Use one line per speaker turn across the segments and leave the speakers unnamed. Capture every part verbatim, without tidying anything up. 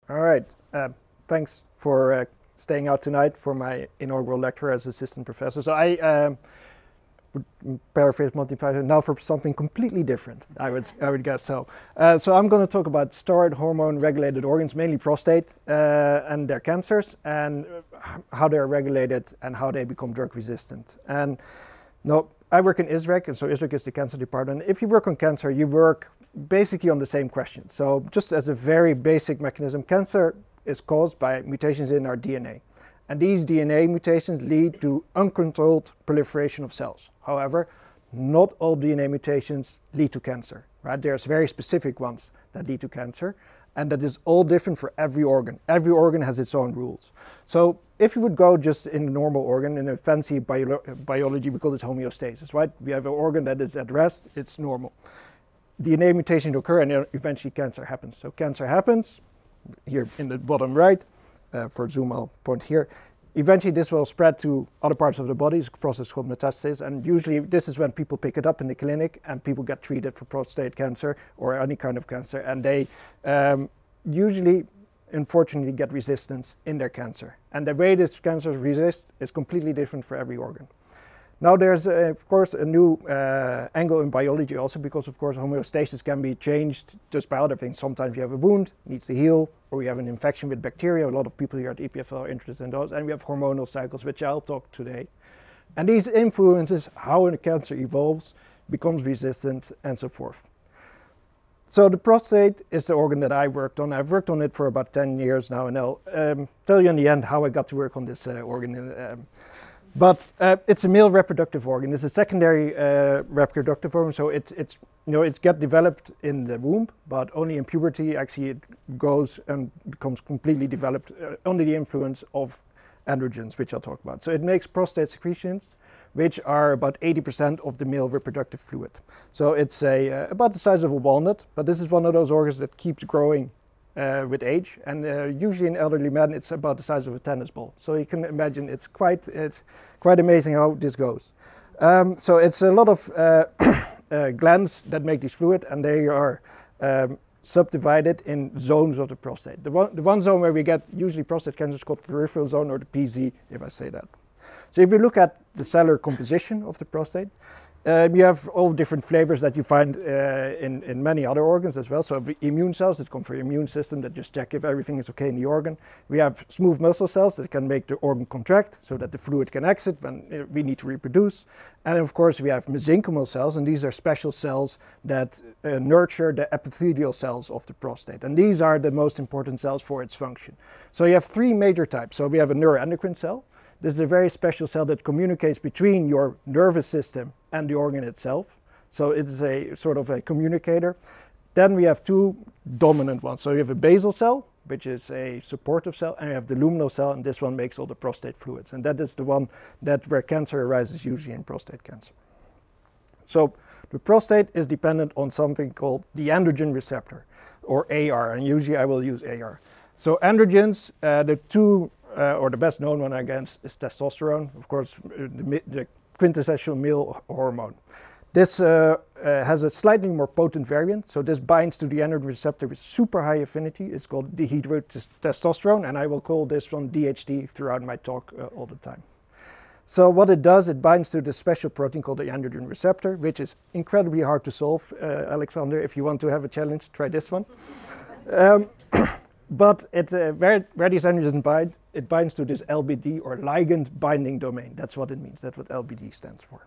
All right. Uh, thanks for uh, staying out tonight for my inaugural lecture as assistant professor. So I um, would paraphrase Monty Python now for something completely different, I would, I would guess so. Uh, so I'm going to talk about steroid hormone-regulated organs, mainly prostate, uh, and their cancers, and how they're regulated and how they become drug resistant. And no, I work in I S R E C, and so I S R E C is the cancer department. If you work on cancer, you work basically on the same question. So just as a very basic mechanism, cancer is caused by mutations in our D N A. And these D N A mutations lead to uncontrolled proliferation of cells. However, not all D N A mutations lead to cancer, right? There's very specific ones that lead to cancer, and that is all different for every organ. Every organ has its own rules. So if you would go just in a normal organ, in a fancy bio biology, we call this homeostasis, right? We have an organ that is at rest, it's normal. D N A mutations occur and eventually cancer happens. So cancer happens, here in the bottom right, uh, for zoom I'll point here. Eventually this will spread to other parts of the body. It's a process called metastasis, and usually this is when people pick it up in the clinic and people get treated for prostate cancer or any kind of cancer, and they um, usually unfortunately get resistance in their cancer. And the way this cancer resists is completely different for every organ. Now there's uh, of course a new uh, angle in biology also, because of course homeostasis can be changed just by other things. Sometimes you have a wound, needs to heal, or you have an infection with bacteria. A lot of people here at E P F L are interested in those. And we have hormonal cycles, which I'll talk today. And these influences how a cancer evolves, becomes resistant, and so forth. So the prostate is the organ that I worked on. I've worked on it for about ten years now, and I'll um, tell you in the end how I got to work on this uh, organ. Um, But uh, it's a male reproductive organ. It's a secondary uh, reproductive organ, so it's it's you know it's get developed in the womb, but only in puberty actually it goes and becomes completely developed uh, under the influence of androgens, which I'll talk about. So it makes prostate secretions, which are about eighty percent of the male reproductive fluid. So it's a uh, about the size of a walnut, but this is one of those organs that keeps growing Uh, with age, and uh, usually in elderly men it's about the size of a tennis ball. So you can imagine it's quite it's quite amazing how this goes. Um, so it's a lot of uh, uh, glands that make this fluid, and they are um, subdivided in zones of the prostate. The one, the one zone where we get usually prostate cancer is called peripheral zone, or the P Z, if I say that. So if you look at the cellular composition of the prostate, Uh, you have all different flavors that you find uh, in, in many other organs as well. So immune cells that come from your immune system that just check if everything is okay in the organ. We have smooth muscle cells that can make the organ contract so that the fluid can exit when we need to reproduce. And of course we have mesenchymal cells, and these are special cells that uh, nurture the epithelial cells of the prostate. And these are the most important cells for its function. So you have three major types. So we have a neuroendocrine cell. This is a very special cell that communicates between your nervous system and the organ itself. So it is a sort of a communicator. Then we have two dominant ones. So you have a basal cell, which is a supportive cell, and you have the luminal cell, and this one makes all the prostate fluids. And that is the one that where cancer arises, usually in prostate cancer. So the prostate is dependent on something called the androgen receptor, or A R, and usually I will use A R. So androgens, uh, the two Uh, or the best known one, I guess, is testosterone, of course, the, the quintessential male hormone. This uh, uh, has a slightly more potent variant, so this binds to the androgen receptor with super high affinity. It's called dihydrotestosterone, and I will call this one D H T throughout my talk uh, all the time. So what it does, it binds to this special protein called the androgen receptor, which is incredibly hard to solve. Uh, Alexander, if you want to have a challenge, try this one. um, But it, uh, where, where these androgens bind, it binds to this L B D, or ligand binding domain. That's what it means. That's what L B D stands for.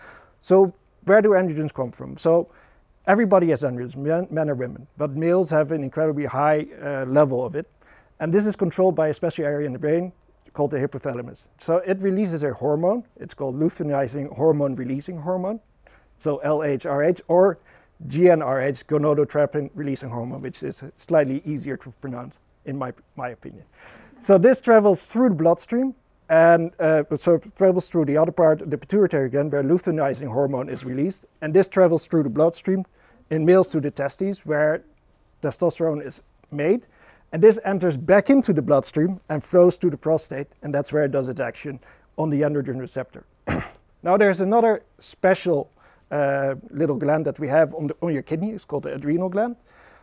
So where do androgens come from? So everybody has androgens, men, men or women, but males have an incredibly high uh, level of it. And this is controlled by a special area in the brain called the hypothalamus. So it releases a hormone. It's called luteinizing hormone releasing hormone. So L H R H, or G n R H, gonadotropin releasing hormone, which is slightly easier to pronounce in my, my opinion. So this travels through the bloodstream, and uh, so it travels through the other part, the pituitary gland, where luteinizing hormone is released. And this travels through the bloodstream in males to the testes, where testosterone is made. And this enters back into the bloodstream and flows to the prostate, and that's where it does its action on the androgen receptor. Now there's another special uh, little gland that we have on, the, on your kidney. It's called the adrenal gland.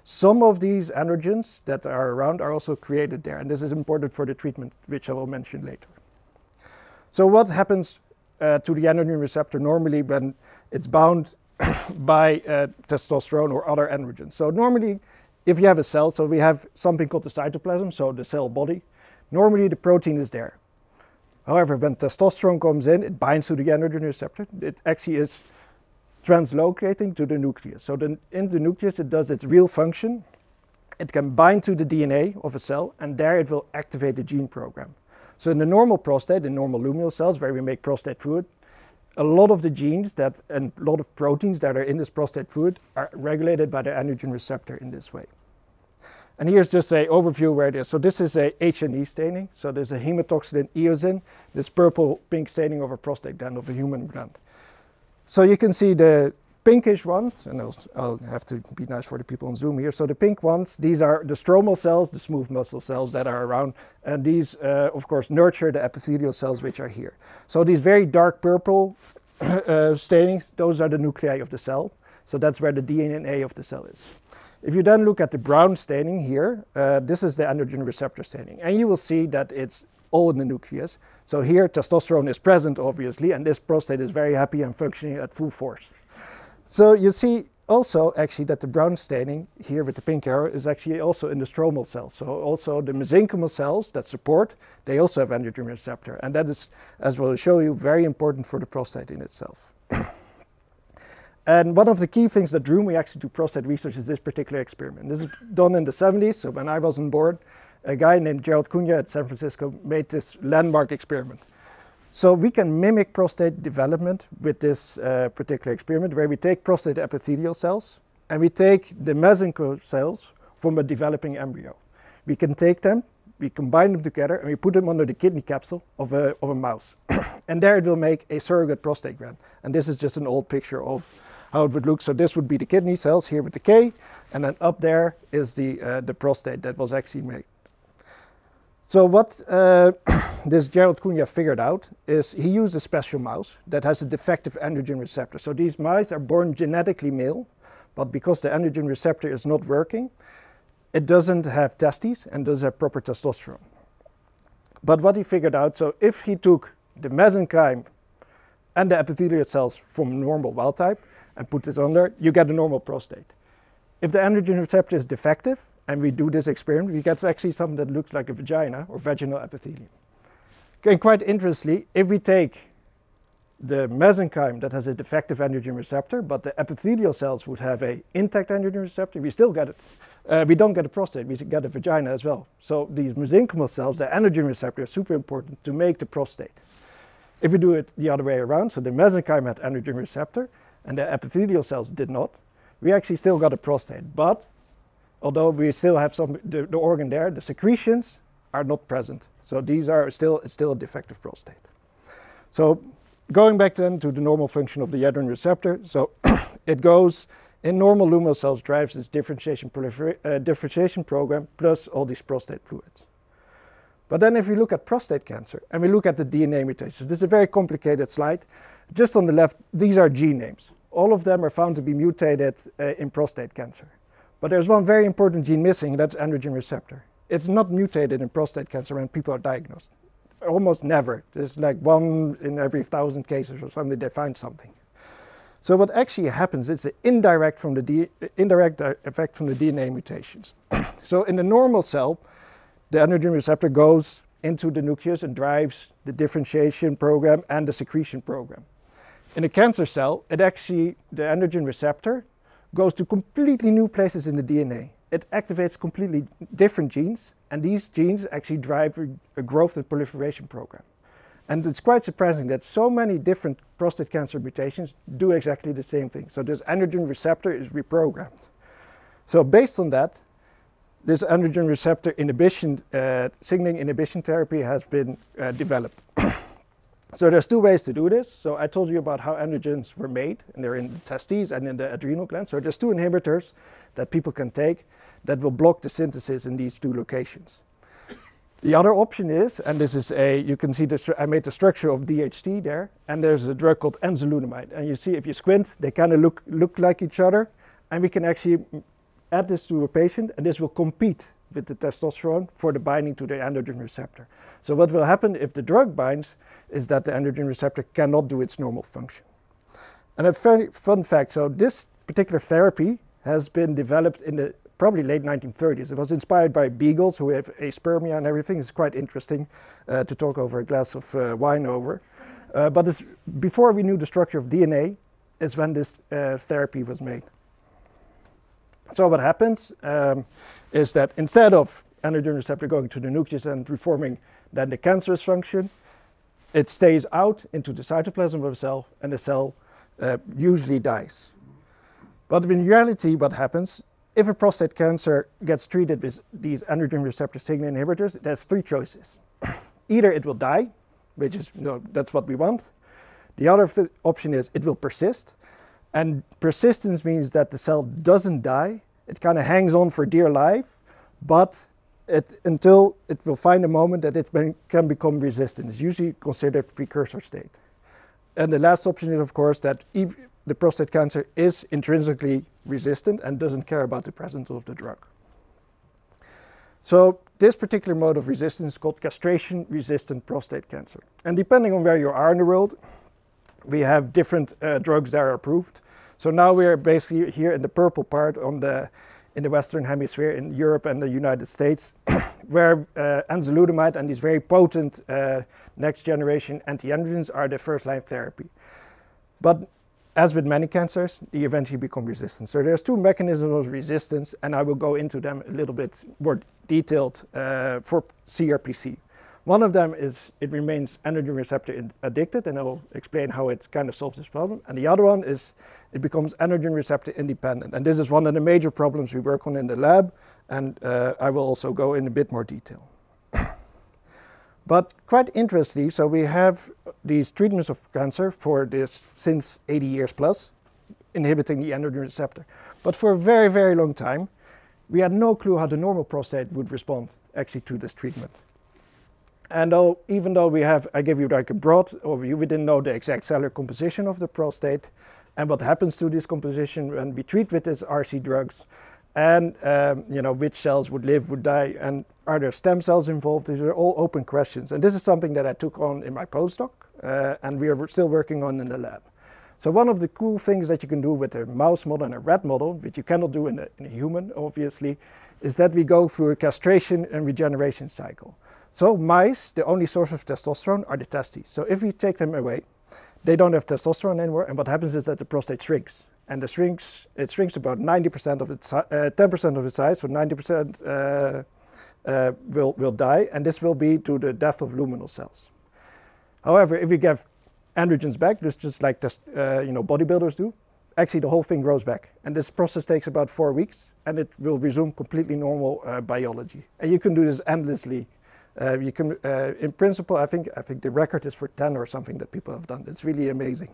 some of these androgens that are around are also created there, and this is important for the treatment, which I will mention later. So what happens uh, to the androgen receptor normally when it's bound by uh, testosterone or other androgens? So normally, if you have a cell, so we have something called the cytoplasm, so the cell body, normally the protein is there. However, when testosterone comes in, it binds to the androgen receptor. It actually is translocating to the nucleus. So the, in the nucleus, it does its real function. It can bind to the D N A of a cell, and there it will activate the gene program. So in the normal prostate, in normal luminal cells, where we make prostate fluid, a lot of the genes that and a lot of proteins that are in this prostate fluid are regulated by the androgen receptor in this way. And here's just an overview where it is. So this is a H and E staining. So there's a hematoxin and eosin, this purple-pink staining of a prostate gland, of a human gland. So you can see the pinkish ones, and I'll, I'll have to be nice for the people on Zoom here. So the pink ones, these are the stromal cells, the smooth muscle cells that are around. And these, uh, of course, nurture the epithelial cells which are here. So these very dark purple uh, stainings, those are the nuclei of the cell. So that's where the D N A of the cell is. If you then look at the brown staining here, uh, this is the androgen receptor staining. And you will see that it's all in the nucleus. So here testosterone is present, obviously, and this prostate is very happy and functioning at full force. So you see also actually that the brown staining here with the pink arrow is actually also in the stromal cells. So also the mesenchymal cells that support, they also have androgen receptor. And that is, as we'll show you, very important for the prostate in itself. And one of the key things that drew me actually to prostate research is this particular experiment. This is done in the seventies, so when I was on board, a guy named Gerald Cunha at San Francisco made this landmark experiment. So we can mimic prostate development with this uh, particular experiment, where we take prostate epithelial cells and we take the mesenchymal cells from a developing embryo. We can take them, we combine them together, and we put them under the kidney capsule of a, of a mouse. And there it will make a surrogate prostate gland. And this is just an old picture of how it would look. So this would be the kidney cells here with the K, and then up there is the, uh, the prostate that was actually made. So what uh, this Gerald Cunha figured out is he used a special mouse that has a defective androgen receptor. So these mice are born genetically male, but because the androgen receptor is not working, it doesn't have testes and doesn't have proper testosterone. But what he figured out, so if he took the mesenchyme and the epithelial cells from normal wild type and put it under, you get a normal prostate. If the androgen receptor is defective, and we do this experiment, we get actually something that looks like a vagina or vaginal epithelium. And quite interestingly, if we take the mesenchyme that has a defective androgen receptor, but the epithelial cells would have an intact androgen receptor, we still get it. Uh, we don't get a prostate, we get a vagina as well. So these mesenchymal cells, the androgen receptor, is super important to make the prostate. If we do it the other way around, so the mesenchyme had androgen receptor and the epithelial cells did not, we actually still got a prostate. But although we still have some the, the organ there, the secretions are not present. So these are still it's still a defective prostate. So going back then to the normal function of the androgen receptor, so it goes in normal luminal cells, drives this differentiation uh, differentiation program plus all these prostate fluids. But then if we look at prostate cancer and we look at the D N A mutations, this is a very complicated slide. Just on the left, these are gene names. All of them are found to be mutated uh, in prostate cancer. But there's one very important gene missing, and that's androgen receptor. It's not mutated in prostate cancer when people are diagnosed. Almost never. There's like one in every thousand cases or something, they find something. So what actually happens, it's an indirect, from the D indirect effect from the D N A mutations. So in the normal cell, the androgen receptor goes into the nucleus and drives the differentiation program and the secretion program. In a cancer cell, it actually, the androgen receptor goes to completely new places in the D N A. It activates completely different genes, and these genes actually drive a, a growth and proliferation program. And it's quite surprising that so many different prostate cancer mutations do exactly the same thing. So this androgen receptor is reprogrammed. So based on that, this androgen receptor inhibition, uh, signaling inhibition therapy has been uh, developed. So there's two ways to do this. So I told you about how androgens were made, and they're in the testes and in the adrenal glands. So there's two inhibitors that people can take that will block the synthesis in these two locations. The other option is, and this is a, you can see this, I made the structure of D H T there, and there's a drug called enzalutamide. And you see if you squint, they kind of look, look like each other, and we can actually add this to a patient, and this will compete with the testosterone for the binding to the androgen receptor. So what will happen if the drug binds is that the androgen receptor cannot do its normal function. And a very fun fact, so this particular therapy has been developed in the probably late nineteen thirties. It was inspired by beagles who have aspermia and everything. It's quite interesting uh, to talk over a glass of uh, wine over. Uh, but this, before we knew the structure of D N A is when this uh, therapy was made. So what happens um, is that instead of androgen receptor going to the nucleus and reforming then the cancerous function, it stays out into the cytoplasm of a cell, and the cell uh, usually dies. But in reality, what happens, if a prostate cancer gets treated with these androgen receptor signaling inhibitors, there's three choices. Either it will die, which is, you know, that's what we want. The other th option is it will persist. And persistence means that the cell doesn't die. It kind of hangs on for dear life, but it, until it will find a moment that it can become resistant. It's usually considered precursor state. And the last option is, of course, that if the prostate cancer is intrinsically resistant and doesn't care about the presence of the drug. So this particular mode of resistance is called castration-resistant prostate cancer. And depending on where you are in the world, we have different uh, drugs that are approved. So now we are basically here in the purple part on the, in the Western Hemisphere, in Europe and the United States, where uh, enzalutamide and these very potent uh, next generation anti-androgens are the first line therapy. But as with many cancers, they eventually become resistant. So there's two mechanisms of resistance, and I will go into them a little bit more detailed uh, for C R P C. One of them is it remains androgen receptor addicted, and I will explain how it kind of solves this problem. And the other one is it becomes androgen receptor independent. And this is one of the major problems we work on in the lab, and uh, I will also go in a bit more detail. But quite interestingly, so we have these treatments of cancer for this since eighty years plus, inhibiting the androgen receptor. But for a very, very long time, we had no clue how the normal prostate would respond actually to this treatment. And though, even though we have, I gave you like a broad overview, we didn't know the exact cellular composition of the prostate and what happens to this composition when we treat with these A R S I drugs, and um, you know, which cells would live, would die, and are there stem cells involved? These are all open questions. And this is something that I took on in my postdoc, uh, and we are still working on in the lab. So one of the cool things that you can do with a mouse model and a rat model, which you cannot do in a, in a human, obviously, is that we go through a castration and regeneration cycle. So mice, the only source of testosterone are the testes. So if we take them away, they don't have testosterone anymore, and what happens is that the prostate shrinks. And the shrinks, it shrinks about ninety percent of its, uh, ten percent of its size, so ninety percent uh, uh, will, will die, and this will be to the death of luminal cells. However, if we give androgens back, just, just like this, uh, you know, bodybuilders do, actually the whole thing grows back. And this process takes about four weeks, and it will resume completely normal uh, biology. And you can do this endlessly. Uh, you can, uh, in principle, I think, I think the record is for ten or something that people have done. It's really amazing.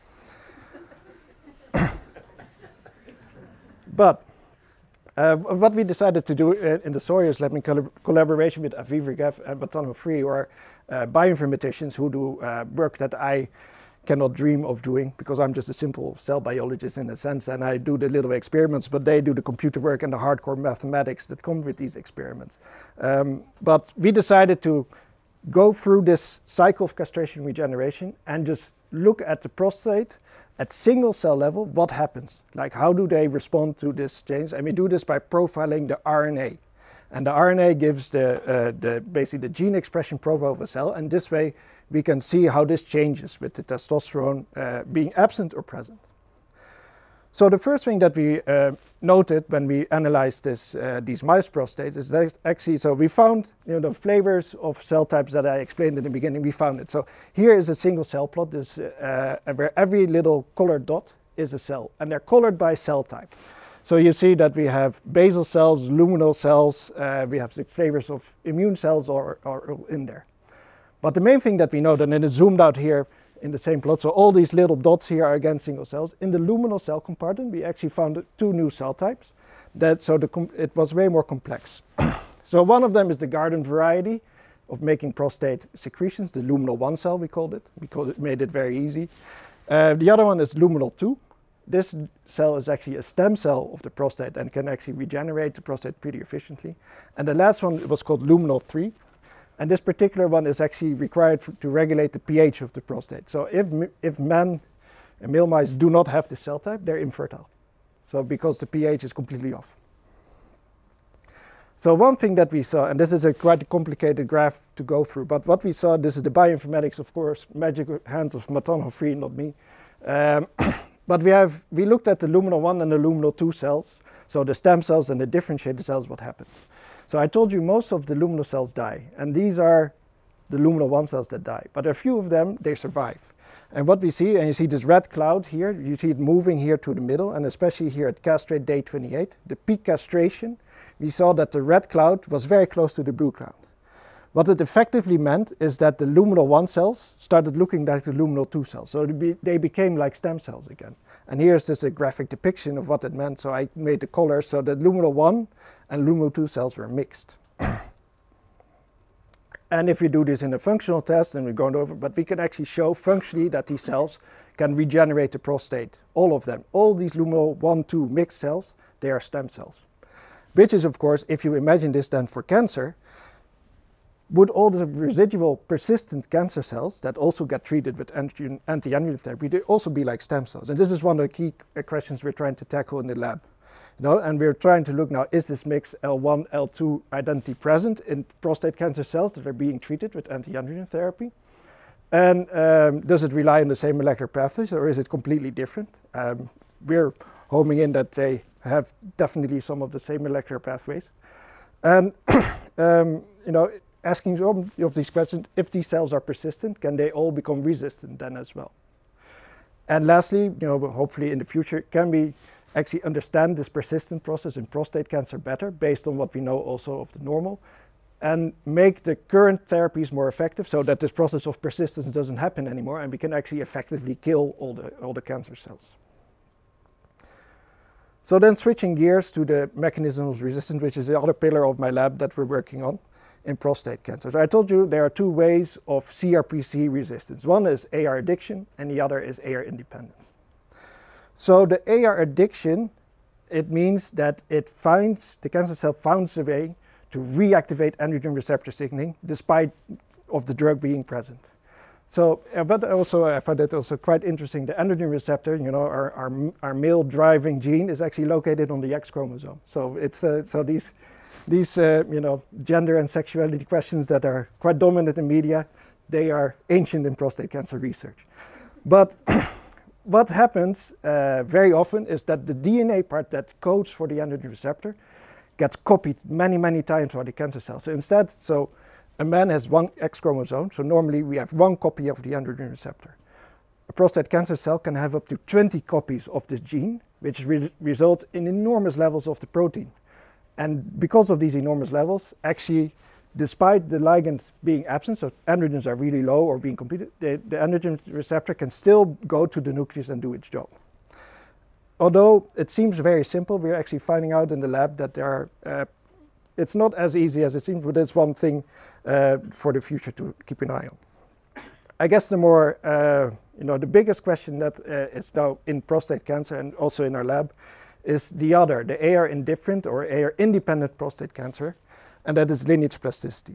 But uh, what we decided to do in, in the Soyuz lab in collab collaboration with Aviv and Batano Free, or uh, bioinformaticians who do uh, work that I cannot dream of doing, because I'm just a simple cell biologist in a sense, and I do the little experiments, but they do the computer work and the hardcore mathematics that come with these experiments. Um, but we decided to go through this cycle of castration regeneration and just look at the prostate at single cell level, what happens? Like, how do they respond to this change? And we do this by profiling the R N A. And the R N A gives the, uh, the basically the gene expression profile of a cell, and this way we can see how this changes with the testosterone uh, being absent or present. So the first thing that we uh, noted when we analyzed this, uh, these mice prostates is that actually, so we found, you know, the flavors of cell types that I explained in the beginning, we found it. So here is a single cell plot, this, uh, where every little colored dot is a cell, and they're colored by cell type. So you see that we have basal cells, luminal cells, uh, we have the flavors of immune cells are, are in there. But the main thing that we know, and then it's zoomed out here in the same plot, so all these little dots here are again single cells. In the luminal cell compartment, we actually found two new cell types. That, so the com it was way more complex. So one of them is the garden variety of making prostate secretions, the luminal one cell we called it. We called it, made it very easy. Uh, the other one is luminal two, this cell is actually a stem cell of the prostate and can actually regenerate the prostate pretty efficiently. And the last one was called luminal three. And this particular one is actually required for, to regulate the pH of the prostate. So if, if men and male mice do not have this cell type, they're infertile. So because the pH is completely off. So one thing that we saw, and this is a quite a complicated graph to go through, but what we saw, this is the bioinformatics, of course, magic hands of Matano three, not me. Um, but we have, we looked at the luminal one and the luminal two cells, so the stem cells and the differentiated cells, what happened. So I told you most of the luminal cells die, and these are the luminal one cells that die, but a few of them, they survive. And what we see, and you see this red cloud here, you see it moving here to the middle, and especially here at castrate day twenty-eight, the peak castration, we saw that the red cloud was very close to the blue cloud. What it effectively meant is that the luminal one cells started looking like the luminal two cells, so they, be, they became like stem cells again. And here's just a graphic depiction of what it meant, so I made the colors so that luminal one and luminal two cells were mixed. And if we do this in a functional test, and we're going over, but we can actually show functionally that these cells can regenerate the prostate, all of them. All these luminal one, two mixed cells, they are stem cells. Which is, of course, if you imagine this then for cancer, would all the residual persistent cancer cells that also get treated with anti-androgen therapy, they also be like stem cells? And this is one of the key questions we're trying to tackle in the lab. You know, and we're trying to look now, is this mix L one, L two identity present in prostate cancer cells that are being treated with anti-androgen therapy? And um, does it rely on the same molecular pathways, or is it completely different? Um, we're homing in that they have definitely some of the same molecular pathways. And um, you know, asking some of these questions, if these cells are persistent, can they all become resistant then as well? And lastly, you know, hopefully in the future, can we actually understand this persistent process in prostate cancer better based on what we know also of the normal, and make the current therapies more effective so that this process of persistence doesn't happen anymore, and we can actually effectively kill all the, all the cancer cells. So then switching gears to the mechanism of resistance, which is the other pillar of my lab that we're working on in prostate cancer. So I told you there are two ways of C R P C resistance. One is A R addiction and the other is A R independence. So the A R addiction, it means that it finds, the cancer cell finds a way to reactivate androgen receptor signaling despite of the drug being present. So, uh, but also I find it also quite interesting, the androgen receptor, you know, our, our, our male driving gene is actually located on the X chromosome. So it's, uh, so these, these uh, you know, gender and sexuality questions that are quite dominant in media, they are ancient in prostate cancer research. But what happens uh, very often is that the D N A part that codes for the androgen receptor gets copied many, many times by the cancer cell. So instead, so a man has one X chromosome, so normally we have one copy of the androgen receptor. A prostate cancer cell can have up to twenty copies of this gene, which re results in enormous levels of the protein. And because of these enormous levels, actually, despite the ligand being absent, so androgens are really low or being completed, the, the androgen receptor can still go to the nucleus and do its job. Although it seems very simple, we're actually finding out in the lab that there are, uh, it's not as easy as it seems, but it's one thing uh, for the future to keep an eye on. I guess the more, uh, you know, the biggest question that uh, is now in prostate cancer and also in our lab is the other, the A R indifferent or A R independent prostate cancer, and that is lineage plasticity.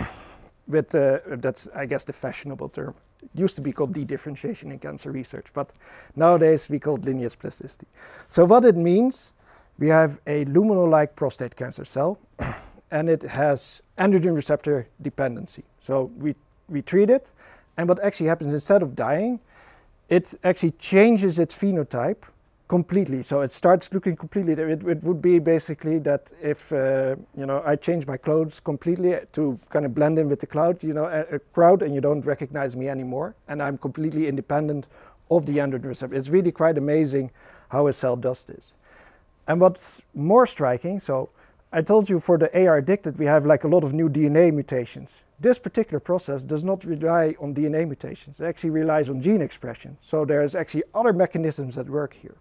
With, uh, that's, I guess, the fashionable term. It used to be called dedifferentiation in cancer research, but nowadays we call it lineage plasticity. So what it means, we have a luminal-like prostate cancer cell, and it has androgen receptor dependency. So we, we treat it, and what actually happens, instead of dying, it actually changes its phenotype completely. So it starts looking completely, it, it would be basically that if, uh, you know, I change my clothes completely to kind of blend in with the crowd, you know, a, a crowd, and you don't recognize me anymore, and I'm completely independent of the androgen receptor. It's really quite amazing how a cell does this. And what's more striking, so I told you for the A R addicted, we have like a lot of new D N A mutations. This particular process does not rely on D N A mutations. It actually relies on gene expression. So there's actually other mechanisms that work here.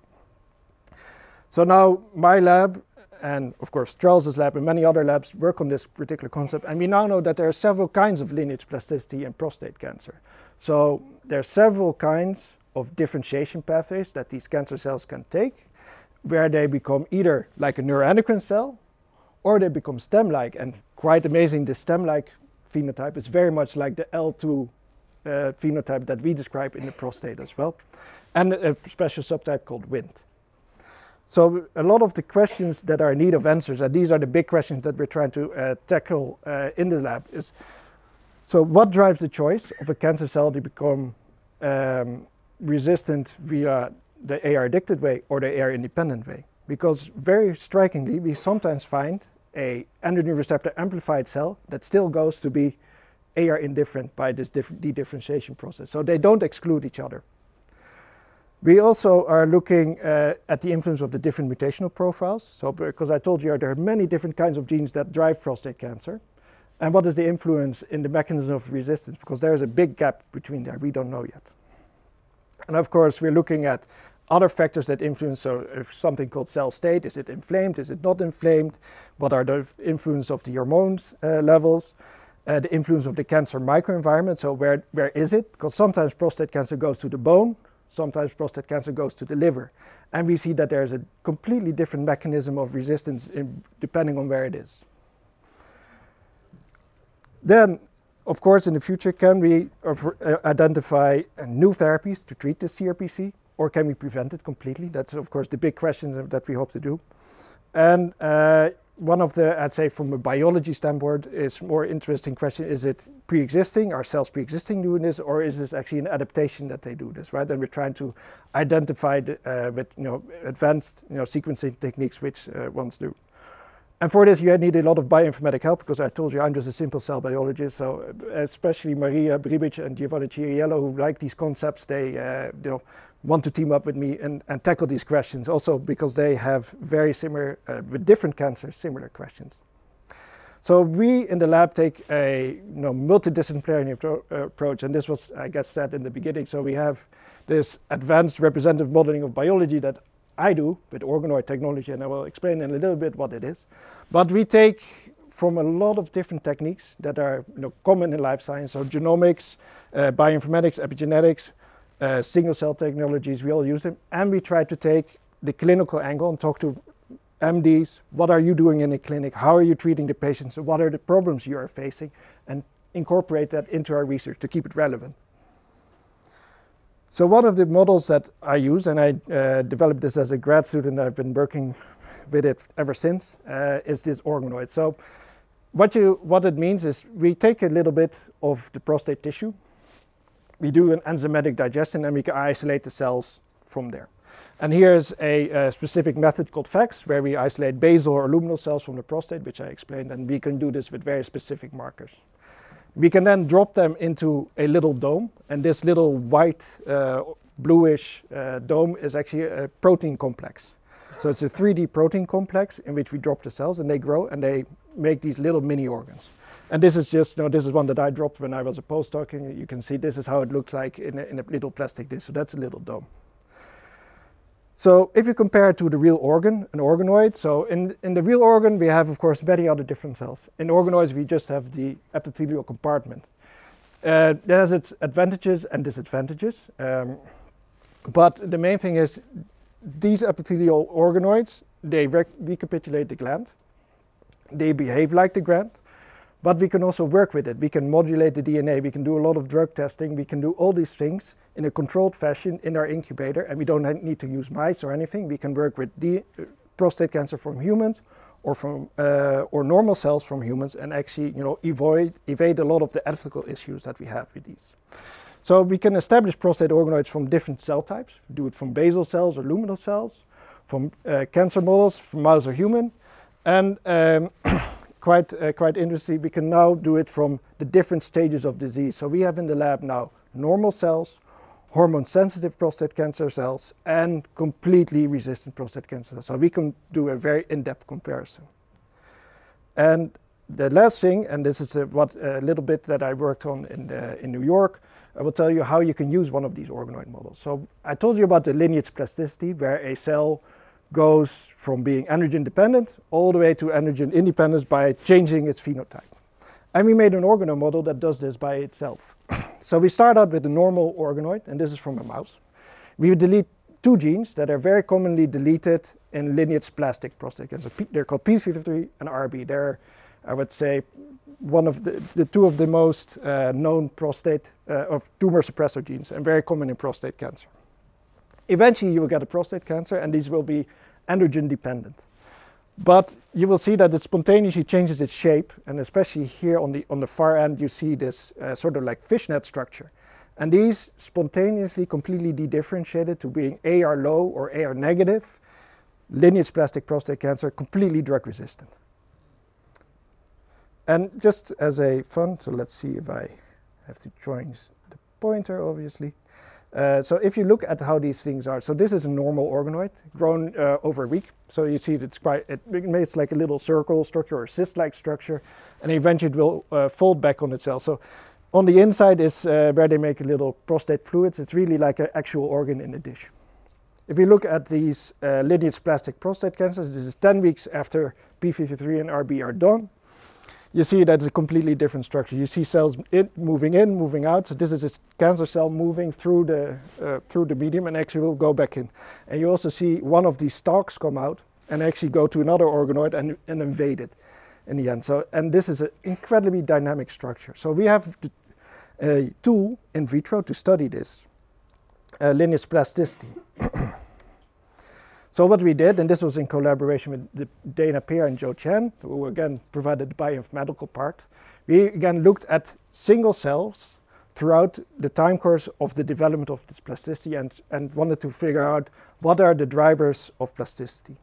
So now my lab, and of course Charles's lab and many other labs work on this particular concept, and we now know that there are several kinds of lineage plasticity in prostate cancer. So there are several kinds of differentiation pathways that these cancer cells can take, where they become either like a neuroendocrine cell, or they become stem-like. And quite amazing, the stem-like phenotype is very much like the L two uh, phenotype that we describe in the prostate as well, and a special subtype called Wind. So a lot of the questions that are in need of answers, and these are the big questions that we're trying to uh, tackle uh, in the lab, is so what drives the choice of a cancer cell to become um, resistant via the A R-addicted way or the A R-independent way? Because very strikingly, we sometimes find a androgen receptor amplified cell that still goes to be A R-indifferent by this de-differentiation process. So they don't exclude each other. We also are looking uh, at the influence of the different mutational profiles. So because I told you there are many different kinds of genes that drive prostate cancer. And what is the influence in the mechanism of resistance? Because there is a big gap between there, we don't know yet. And of course, we're looking at other factors that influence, so if something called cell state, is it inflamed, is it not inflamed? What are the influence of the hormones uh, levels? Uh, the influence of the cancer microenvironment, so where, where is it? Because sometimes prostate cancer goes to the bone, sometimes prostate cancer goes to the liver. And we see that there's a completely different mechanism of resistance in, depending on where it is. Then, of course, in the future, can we uh, identify uh, new therapies to treat the C R P C, or can we prevent it completely? That's, of course, the big question that we hope to do. And uh, one of the, I'd say, from a biology standpoint, is more interesting question: is it pre-existing? Are cells pre-existing doing this, or is this actually an adaptation that they do this, right? And we're trying to identify the, uh, with you know advanced you know sequencing techniques which uh, ones do. And for this, you need a lot of bioinformatic help, because I told you I'm just a simple cell biologist. So especially Maria Bribic and Giovanni Ciriello, who like these concepts, they uh, you know, want to team up with me and, and tackle these questions. Also because they have very similar, uh, with different cancers, similar questions. So we in the lab take a you know, multidisciplinary appro uh, approach, and this was, I guess, said in the beginning. So we have this advanced representative modeling of biology that I do with organoid technology, and I will explain in a little bit what it is. But we take from a lot of different techniques that are you know, common in life science, so genomics, uh, bioinformatics, epigenetics, uh, single cell technologies, we all use them, and we try to take the clinical angle and talk to M Ds, what are you doing in the clinic, how are you treating the patients, what are the problems you are facing, and incorporate that into our research to keep it relevant. So one of the models that I use, and I uh, developed this as a grad student, I've been working with it ever since, uh, is this organoid. So what, you, what it means is we take a little bit of the prostate tissue, we do an enzymatic digestion, and we can isolate the cells from there. And here's a, a specific method called FACS, where we isolate basal or luminal cells from the prostate, which I explained, and we can do this with very specific markers. We can then drop them into a little dome, and this little white, uh, bluish uh, dome is actually a protein complex. So it's a three D protein complex in which we drop the cells, and they grow, and they make these little mini organs. And this is just, you know, this is one that I dropped when I was a postdoc, and you can see this is how it looks like in a, in a little plastic disc. So that's a little dome. So if you compare it to the real organ, an organoid, so in, in the real organ we have, of course, many other different cells. In organoids we just have the epithelial compartment. Uh, that has its advantages and disadvantages. Um, but the main thing is these epithelial organoids, they rec recapitulate the gland. They behave like the gland. But we can also work with it. We can modulate the D N A, we can do a lot of drug testing, we can do all these things in a controlled fashion in our incubator, and we don't need to use mice or anything. We can work with the uh, prostate cancer from humans or from uh, or normal cells from humans, and actually you know avoid evade a lot of the ethical issues that we have with these. So we can establish prostate organoids from different cell types, do it from basal cells or luminal cells, from uh, cancer models, from mouse or human, and um, Quite, uh, quite interesting, we can now do it from the different stages of disease. So we have in the lab now normal cells, hormone-sensitive prostate cancer cells, and completely resistant prostate cancer cells. So we can do a very in-depth comparison. And the last thing, and this is a, what a little bit that I worked on in, the, in New York, I will tell you how you can use one of these organoid models. So I told you about the lineage plasticity, where a cell goes from being androgen dependent all the way to androgen independence by changing its phenotype. And we made an organoid model that does this by itself. So we start out with a normal organoid, and this is from a mouse. we delete two genes that are very commonly deleted in lineage plastic prostate cancer. They're called P fifty-three and R B. They're, I would say, one of the, the two of the most uh, known prostate uh, of tumor suppressor genes and very common in prostate cancer. Eventually you will get a prostate cancer and these will be androgen dependent. But you will see that it spontaneously changes its shape, and especially here on the, on the far end you see this uh, sort of like fishnet structure. And these spontaneously completely de-differentiated to being A R low or A R negative, lineage plastic prostate cancer, completely drug resistant. And just as a fun, so let's see if I have to change the pointer obviously. Uh, so if you look at how these things are, so this is a normal organoid grown uh, over a week. So you see that it's quite, it makes like a little circle structure or cyst-like structure, and eventually it will uh, fold back on itself. So on the inside is uh, where they make a little prostate fluids. It's really like an actual organ in a dish. If you look at these uh, lineage plastic prostate cancers, this is ten weeks after P fifty-three and R B are done. You see that it's a completely different structure. You see cells in, moving in, moving out. So this is a cancer cell moving through the, uh, through the medium and actually will go back in. And you also see one of these stalks come out and actually go to another organoid and, and invade it in the end. So, and this is an incredibly dynamic structure. So we have a tool in vitro to study this, uh, lineage plasticity. So what we did, and this was in collaboration with the Dana Peer and Joe Chen, who again provided the bioinformatical part, we again looked at single cells throughout the time course of the development of this plasticity and, and wanted to figure out what are the drivers of plasticity.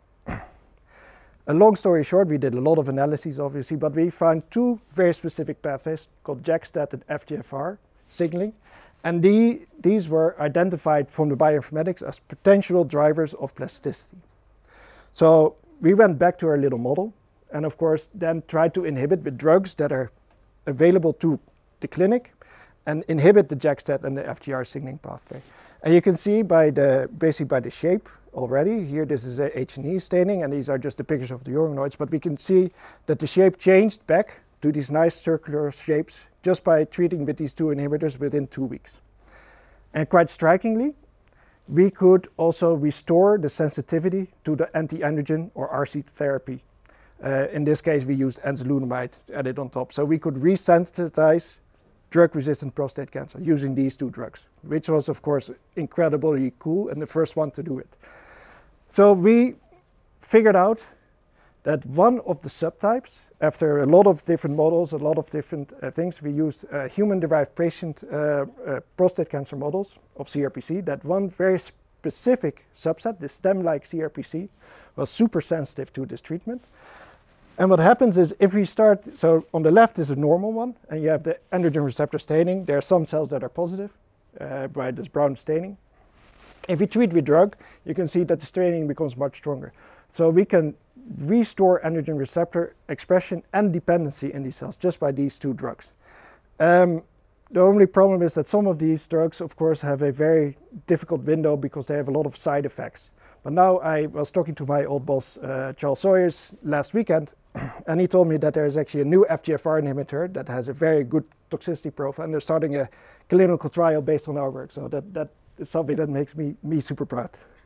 A long story short, we did a lot of analyses obviously, but we found two very specific pathways called JAK-STAT and F G F R signaling. And the, these were identified from the bioinformatics as potential drivers of plasticity. So we went back to our little model and of course then tried to inhibit with drugs that are available to the clinic and inhibit the JAK-STAT and the F G R signaling pathway. And you can see by the, basically by the shape already, here this is a H and E staining and these are just the pictures of the organoids, but we can see that the shape changed back to these nice circular shapes just by treating with these two inhibitors within two weeks. And quite strikingly, we could also restore the sensitivity to the anti-androgen or A R S I therapy. Uh, in this case, we used enzalutamide added on top. So we could resensitize drug-resistant prostate cancer using these two drugs, which was, of course, incredibly cool and the first one to do it. So we figured out that one of the subtypes, after a lot of different models, a lot of different uh, things, we used uh, human-derived patient uh, uh, prostate cancer models of C R P C, that one very specific subset, the stem-like C R P C, was super sensitive to this treatment. And what happens is if we start, so on the left is a normal one, and you have the androgen receptor staining. There are some cells that are positive uh, by this brown staining. If we treat with drug, you can see that the staining becomes much stronger. So we can restore androgen receptor expression and dependency in these cells just by these two drugs. Um, the only problem is that some of these drugs, of course, have a very difficult window because they have a lot of side effects. But now I was talking to my old boss, uh, Charles Sawyers, last weekend, and he told me that there is actually a new F G F R inhibitor that has a very good toxicity profile, and they're starting a clinical trial based on our work. So that, that is something that makes me, me super proud.